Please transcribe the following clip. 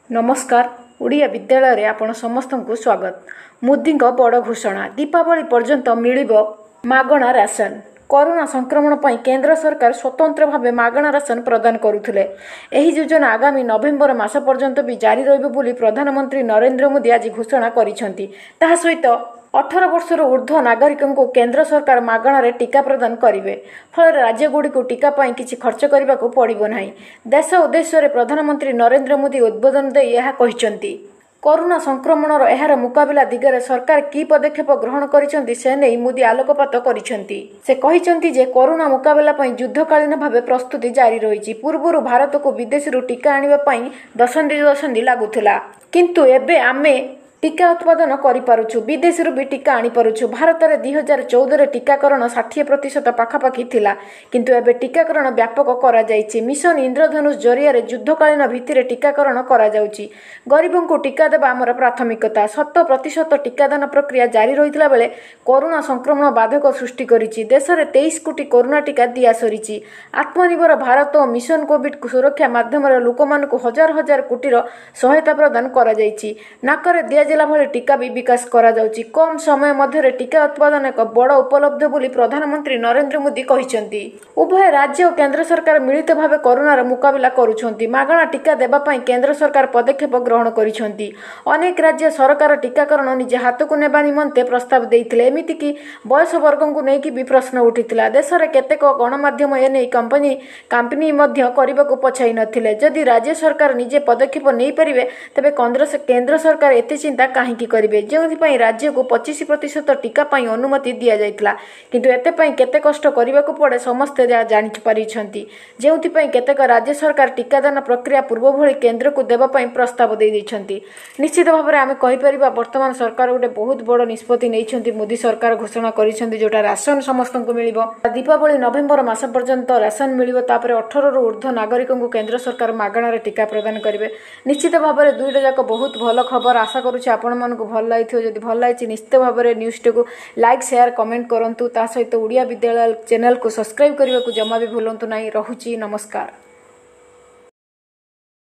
नमस्कार ओडिया विद्यालय रे आपण समस्त को स्वागत। मोदी बड़ घोषणा दीपावली पर्यंत मिलिबो मागणा राशन। कोरोना संक्रमण पर केंद्र सरकार स्वतंत्र भाव मागणा राशन प्रदान करुथिले। एही योजना आगामी नवेम्बर मास पर्यंत भी जारी रहिबो बोली प्रधानमंत्री नरेंद्र मोदी आज घोषणा करिसेंती। ताहा सहित 18 वर्षर ऊर्ध्व नागरिकों को केंद्र सरकार मागणारे टीका प्रदान करेंगे। फल राज्यगुड़ी को टीका पाई किसी खर्च करने को पड़ो ना। देश उद्देश्य प्रधानमंत्री नरेंद्र मोदी उद्बोधन दे यह कहते कोरोना संक्रमणर एहार मुकाबिला दिगरे सरकार की पदक्षेप ग्रहण करिसेंती से नहीं मोदी आलोकपात करिसेंती। से कहिसेंती जे कोरोना मुकाबिला पई युद्धकालीन भावे प्रस्तुति जारी रही। पूर्व भारत को विदेशी टीका आनिबा पई दशंधि लागुथिला, किंतु एबे आमे टीका उत्पादन करिपारुछु, विदेशी भी टीका आनी पारुछु। भारत में 2014 टीकाकरण 60% पाखापाखि थिला, किंतु एबे टीकाकरण व्यापक करा जायछि। मिशन इंद्रधनुष जरिया युद्धकालीन भित्तिरे टीकाकरण करा जाउछि। गरीबों को टीका देबा आमर प्राथमिकता। 100% टीकादान प्रक्रिया जारी रहितला बेले कोरोना संक्रमण बाधक सृष्टि करिछि। देश में 23 कोटी कोरोना टीका दिया सरिछि। आत्मनिर्भर भारत और मिशन कोविड सुरक्षा माध्यम लोकमानकु हजार हजार कोटीर सहायता प्रदान करा जायछि। नाकरे दिया जिला भली टीका भी विकास करा जाउछि। कम समय मध्य टीका उत्पादन एक बड़ उपलब्ध बोली प्रधानमंत्री नरेंद्र मोदी कहिसेंती। उभय राज्य और केंद्र सरकार मिलित भावे कोरोनार मुकाबिला करुछंती। मागणा टीका देबा पई केंद्र सरकार पदक्षेप ग्रहण करिछंती। अनेक राज्य सरकार टीकाकरण निजे हाथकु नेबा निमंते प्रस्ताव देइथिले। एमिति कि बयस वर्गों को नेकी भी प्रश्न उठिथिला। देश रे केतेक गणमाध्यम एने कंपनी मध्य करबाकु पछाई नथिले। जदि राज्य सरकार निजे पदक्षेप नै परिबे तबे केंद्र सरकार एते चिंता काहींकी करिवे, जेउथि राज्य को 25% टीका पाई अनुमति दिया जाइतला, किंतु एते पई केते कष्ट करिबाकु पड़े समस्ते जानि पारिछंती। जेउथि पई केतेक राज्य सरकार टीकादान प्रक्रिया पूर्व भली केंद्र को देबा पई प्रस्ताव देइ दैछंती। निश्चित भाव में आमे कहि परिबा वर्तमान सरकार गोटे बहुत बड़ निष्पत्ति नैछंती। मोदी सरकार घोषणा करिछंती जोटा राशन समस्त को मिलिबो। दीपावली नवेम्बर मास पर्यंत राशन मिलिबो। तापरे 18 रु ऊर्ध्व नागरिकों को केंद्र सरकार मागणा रे टीका प्रदान करिवे। निश्चित भाव में दुईटा जाक बहुत भल खबर। आशा करूछि आपण मानकु भल लागिथियो। जदि भल लागिछि निश्चित भाव में न्यूज़ टे को लाइक शेयर कमेंट करंतु। ता सहित ओडिया विद्यालय चैनल को सब्सक्राइब करने को जमा भी भूलंतु नहीं। रहुछि नमस्कार।